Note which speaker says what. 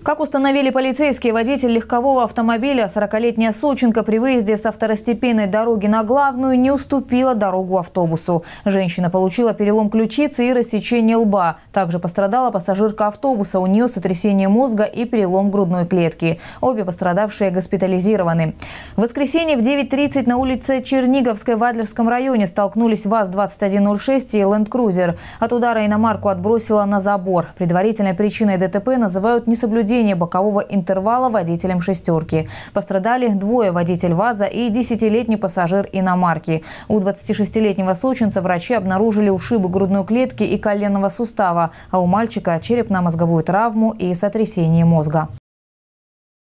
Speaker 1: Как установили полицейские, водитель легкового автомобиля, 40-летняя сочинка, при выезде с второстепенной дороги на главную не уступила дорогу автобусу. Женщина получила перелом ключицы и рассечение лба. Также пострадала пассажирка автобуса. У нее сотрясение мозга и перелом грудной клетки. Обе пострадавшие госпитализированы. В воскресенье в 9:30 на улице Черниговской в Адлерском районе столкнулись ВАЗ-2106 и Land Cruiser. От удара иномарку отбросило на забор. Предварительной причиной ДТП называют несоблюдение бокового интервала водителем «шестерки». Пострадали двое: водитель ВАЗа и 10-летний пассажир иномарки. У 26-летнего сочинца врачи обнаружили ушибы грудной клетки и коленного сустава, а у мальчика черепно-мозговую травму и сотрясение мозга.